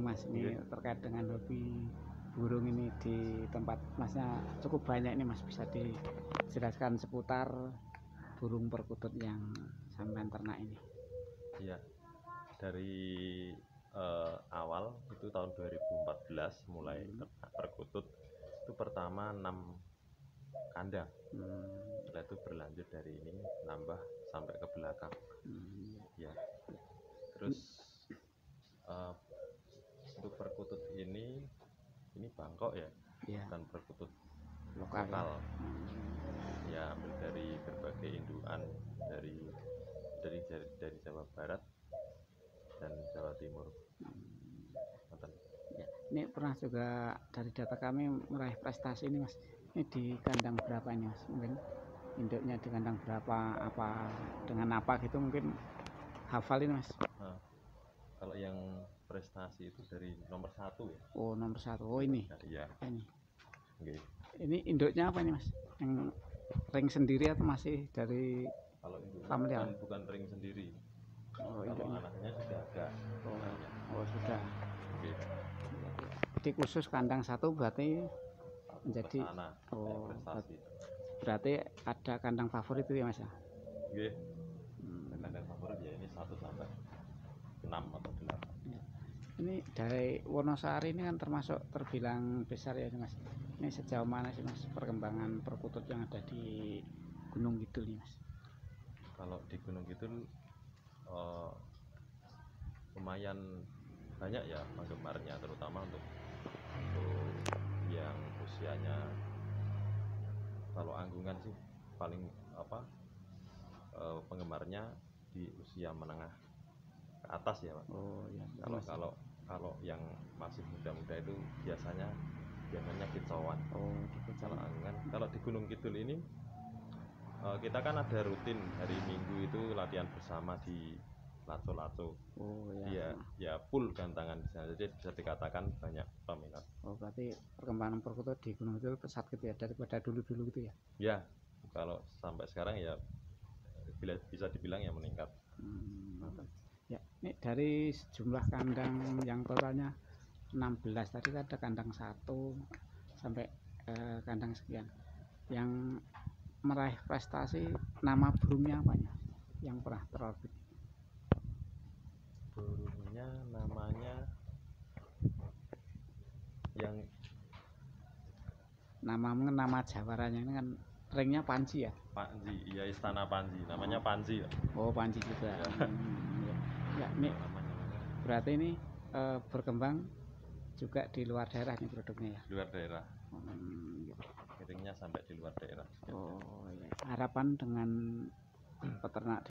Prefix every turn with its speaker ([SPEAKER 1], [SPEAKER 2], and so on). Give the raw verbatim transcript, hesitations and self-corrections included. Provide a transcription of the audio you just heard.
[SPEAKER 1] Mas, ini yeah. terkait dengan hobi burung ini di tempat Masnya cukup banyak ini Mas, bisa dijelaskan seputar burung perkutut yang sampean ternak ini?
[SPEAKER 2] Iya, dari uh, awal itu tahun dua ribu empat belas mulai hmm. ternak perkutut itu pertama enam kandang, hmm. setelah itu berlanjut dari ini nambah sampai ke belakang, hmm. ya. Terus uh, untuk perkutut ini ini Bangkok ya, yeah. bukan perkutut lokal, lokal. Ya. ya ambil dari berbagai indukan dari dari dari Jawa Barat dan Jawa Timur. Hmm.
[SPEAKER 1] Ya, ini pernah juga dari data kami meraih prestasi ini Mas. Ini di kandang berapa ini Mas? Mungkin induknya di kandang berapa, apa dengan apa gitu mungkin hafal ini Mas?
[SPEAKER 2] Nah, kalau yang prestasi itu dari nomor satu ya.
[SPEAKER 1] Oh nomor satu. Oh ini.
[SPEAKER 2] Iya.
[SPEAKER 1] Ini.
[SPEAKER 2] Okay.
[SPEAKER 1] Ini induknya apa ini Mas? Yang ring sendiri atau masih dari
[SPEAKER 2] kalau induknya
[SPEAKER 1] familiar?
[SPEAKER 2] Bukan, bukan ring sendiri.
[SPEAKER 1] Oh,
[SPEAKER 2] kalau
[SPEAKER 1] induknya.
[SPEAKER 2] anaknya sudah ada.
[SPEAKER 1] Oh, oh sudah.
[SPEAKER 2] Okay.
[SPEAKER 1] Jadi khusus kandang satu berarti menjadi
[SPEAKER 2] Pesana,
[SPEAKER 1] oh
[SPEAKER 2] prestasi.
[SPEAKER 1] Berarti ada kandang favorit itu ya Mas ya?
[SPEAKER 2] Iya. Hmm. Kandang favorit ya ini satu sampai enam atau delapan.
[SPEAKER 1] Ya. Ini dari Wonosari ini kan termasuk terbilang besar ya Mas. Ini sejauh mana sih Mas perkembangan perkutut yang ada di Gunung Kidul nih Mas?
[SPEAKER 2] Kalau di Gunung Kidul uh, lumayan banyak ya penggemarnya, terutama untuk untuk yang usianya, kalau anggungan sih paling apa uh, penggemarnya di usia menengah ke atas ya Pak.
[SPEAKER 1] Oh iya.
[SPEAKER 2] Kalau kalau kalau yang masih muda-muda itu biasanya biasanya kicauan.
[SPEAKER 1] Oh,
[SPEAKER 2] kalau anggungan. Kalau di Gunung Kidul ini uh, kita kan ada rutin hari Minggu itu latihan bersama di Laco-Laco.
[SPEAKER 1] Oh ya.
[SPEAKER 2] Iya, ya full gantangan di sana. Jadi bisa dikatakan banyak peminat.
[SPEAKER 1] Oh berarti perkembangan perkutut di Gunung Kidul pesat gitu ya daripada dulu-dulu gitu ya?
[SPEAKER 2] Ya, kalau sampai sekarang ya bila bisa dibilang ya meningkat.
[SPEAKER 1] Hmm, ya, ini dari sejumlah kandang yang totalnya enam belas tadi ada kandang satu sampai eh, kandang sekian. Yang meraih prestasi nama burungnya apanya? Yang pernah terorbit?
[SPEAKER 2] Burungnya namanya yang
[SPEAKER 1] nama nama jawarannya ini kan ringnya Panji ya?
[SPEAKER 2] Panji, iya Istana Panji, namanya Panji ya.
[SPEAKER 1] Oh Panji juga. Ya, hmm, ya. ya ini namanya, berarti ini eh, berkembang juga di luar daerah nih produknya ya?
[SPEAKER 2] Luar daerah.
[SPEAKER 1] Hmm, ya.
[SPEAKER 2] Ringnya sampai di luar daerah.
[SPEAKER 1] Oh ya. Harapan dengan peternak